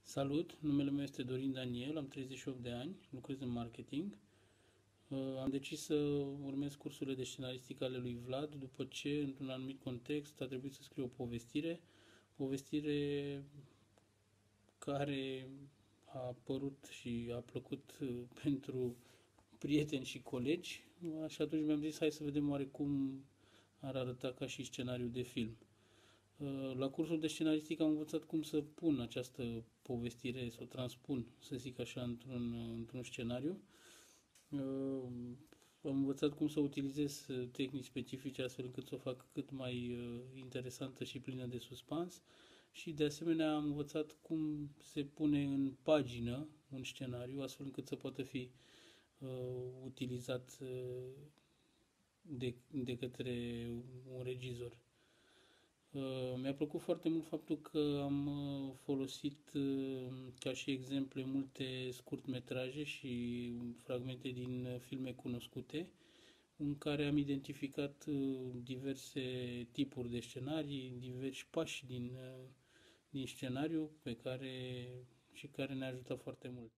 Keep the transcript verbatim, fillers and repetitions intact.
Salut, numele meu este Dorin Daniel, am treizeci și opt de ani, lucrez în marketing. Uh, Am decis să urmez cursurile de scenaristică ale lui Vlad după ce, într-un anumit context, a trebuit să scriu o povestire, povestire care a apărut și a plăcut uh, pentru prieteni și colegi, și atunci mi-am zis hai să vedem oare cum ar arăta ca și scenariu de film. La cursul de scenaristică am învățat cum să pun această povestire, să o transpun, să zic așa, într-un, într-un scenariu. Am învățat cum să utilizez tehnici specifice astfel încât să o fac cât mai interesantă și plină de suspans și de asemenea am învățat cum se pune în pagină un scenariu astfel încât să poată fi uh, utilizat uh, de, de către un regizor. Uh, mi-a plăcut foarte mult faptul că am uh, folosit uh, ca și exemple multe scurtmetraje și fragmente din uh, filme cunoscute, în care am identificat uh, diverse tipuri de scenarii, diversi pași din, uh, din scenariu pe care, și care ne-a ajutat foarte mult.